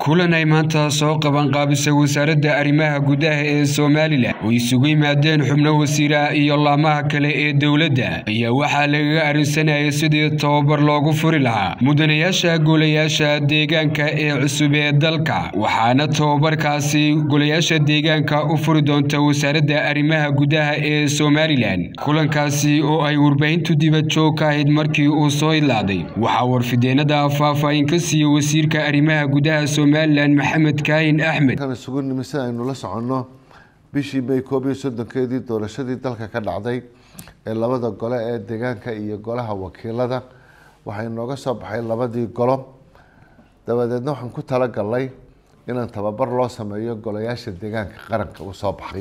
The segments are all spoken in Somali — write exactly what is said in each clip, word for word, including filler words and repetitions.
kulan ay maanta soo qaban qaabisay wasaaradda arrimaha gudaha ee Soomaaliland oo isugu yimaadeen xubno wasiira iyo laamaha kale ee dawladda ayaa waxaa laga arinsanayay sidii tababar loogu furi lahaa mudanayaasha golayaasha deegaanka ee cusub ee dalka waxaana tababarkaasi golayaasha deegaanka u furi doonta wasaaradda arrimaha gudaha ee Soomaaliland kulankaasi oo ay warbaahintu dibad joog ka ahayd markii uu soo ilaaday waxa warfideenada faahfaahin ka siiyay wasiirka arrimaha gudaha Soomaaliland Maxamed Kaahin Axmed kan isugu nimisa aynu la socono bishii May koob iyo soddonkeedii doorashadii dalka ka dhacday ee labada gole ee deegaanka iyo golaha wakiilada waxay nooga soo baxay labadii golo dabadeedna waxaan ku tala galay inaan tababar loo sameeyo golayaasha deegaanka qaranka u soo baxay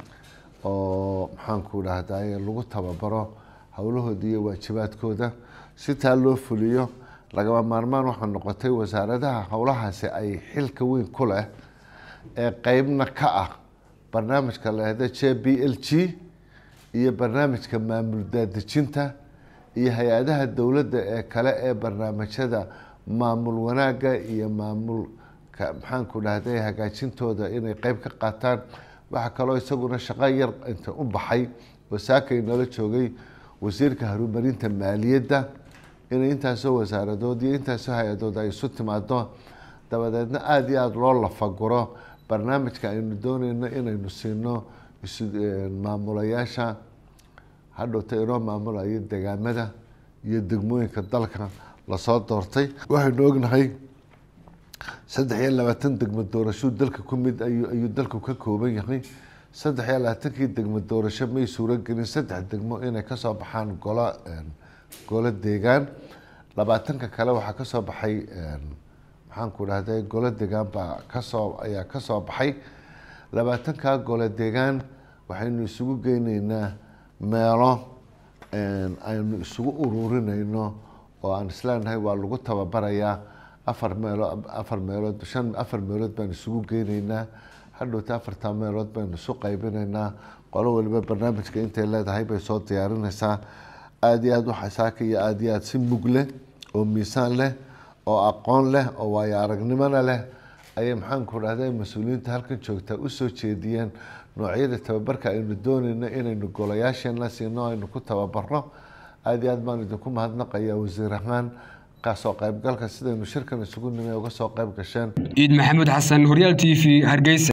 oo maxaan ku raahday lagu tababaro hawlahooda iyo waajibaadkooda si taa loo fuliyo lagama maarmaan waxaa noqotay wasaaradaha howlahaasi ay xilka weyn ku leh ee qaybna ka ah barnaamijka la yiraahdo J B L G iyo barnaamijka maamul daadejinta iyo hay'adaha dawladda ee kale ee barnaamijyada maamul wanaaga iyo maamulka maxaan ku raahday hagaajintooda inay qayb ka qaataan waxa kale oo isaguna shaqo yar inta u baxay wasaakay nala joogay wasiirka horumarinta maaliyadda inay intaasoo wasaaradood iyo intaasoo hay-adood ay isu timaado dabadeedna aada iyo aada loo lafaguro barnaamijka aynu doonayno inaynu siino maamulayaasha hadhowta inoo maamulayo deegaamada iyo degmooyinka dalka lasoo doortay waxaynu ognahay saddex iyo labaatan degmo doorasho dalka ku mid ayuu ayuu dalku ka kooban yahay saddex iyo labaatankii degmo doorasho may suuragelin saddex degmo inay kasoo baxaan golo golo deegaan labaatanka kale waxaa kasoo baxay maxaan ku dhahday golo deegaan baa kasoo ayaa kasoo baxay labaatanka golo deegaan waxaynu isugu geynaynaa meelo aynu isugu ururinayno oo aan isleenahay waa lagu tababarayaa afar meelo afar meelood shan afar meelood baan isugu geynaynaa hadhowta afarta meelood baynu isu qaybinaynaa qolo waliba barnaamijka intay leedahay bay soo diyaarinaysaa aada iyo aada u xasaaka iyo aada iyo aada si mug leh oo miisaan leh oo aqoon leh oo waayo aragnimona leh ayay maxaan ku dhahday mas-uuliyiinta halkan joogta usoo jeediyeen noocyada tababarka aynu doonayno inaynu golayaasheena siino aynu ku tababarno aada iyo aad baan idinku mahadnaqayaa wasiir ahaan kasoo qaybgalka sidaynu shirkan isugu nimay uga soo qayb gasheen Iid Maxamed Xasan Horyaal T V Hargeysa.